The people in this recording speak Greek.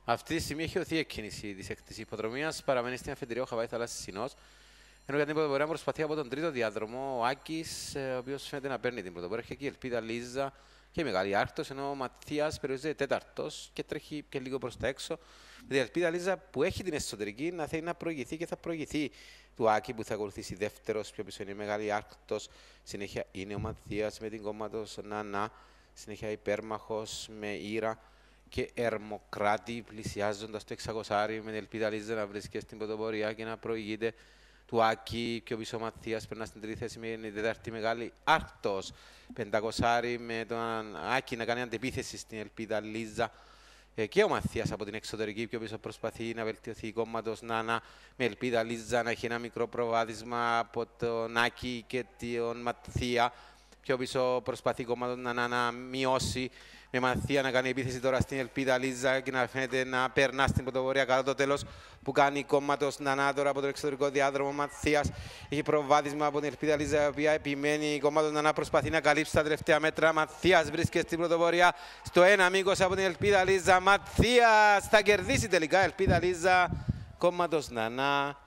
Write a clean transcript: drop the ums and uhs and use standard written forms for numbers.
Αυτή τη στιγμή έχει οθεί εκκίνηση της έκτης υποδρομίας, παραμένει στην αφεντηρία ο Χαβάη Θαλάσσης Συνός. Ενώ για την πρωτοπορία προσπαθεί από τον τρίτο διάδρομο ο Άκης, ο οποίος φαίνεται να παίρνει την πρωτοπορία. Έχει εκεί η Ελπίδα Λίζα και η Μεγάλη Άρκτος, ενώ ο Ματθίας περιορίζεται τέταρτος και τρέχει και λίγο προς τα έξω. Με την Ελπίδα Λίζα που έχει την εσωτερική να θέλει να προηγηθεί και θα προηγηθεί του Άκη που θα ακολουθήσει δεύτερος. Πιο πίσω είναι η Μεγάλη Άρκτος. Συνέχεια είναι ο Ματθίας με την κόμματος Νανά. Συνέχεια υπέρμαχος με Ήρα και Ερμοκράτη πλησιάζοντας το 600 με την Ελπίδα Λίζα να βρίσκεται στην πρωτοπορία και να προηγείται του Άκη. Πιο πίσω ο Ματθίας περνά στην τρίτη θέση με την τέταρτη Μεγάλη Άρκτος. 500 με τον Άκη να κάνει αντεπίθεση στην Ελπίδα Λίζα. Και ο Ματθίας από την εξωτερική πιο πίσω προσπαθεί να βελτιωθεί η κόμματος Νάνα με Ελπίδα Λίζα να έχει ένα μικρό προβάδισμα από τον Άκη και τον Ματθία. Πιο πίσω προσπαθεί η κόμματος Νάνα να μειώσει με Ματθία να κάνει επίθεση τώρα στην Ελπίδα Λίζα και να φαίνεται να περνά στην πρωτοπορία κατά το τέλος που κάνει η κόμματος Νανά τώρα από τον εξωτερικό διάδρομο. Ματθίας έχει προβάδισμα από την Ελπίδα Λίζα η οποία επιμένει. Η κόμματος Νανά προσπαθεί να καλύψει τα τελευταία μέτρα. Ματθίας βρίσκεται στην πρωτοπορία στο ένα μήκος από την Ελπίδα Λίζα. Ματθίας θα κερδίσει τελικά Ελπίδα Λίζα. Κόμματος Νανά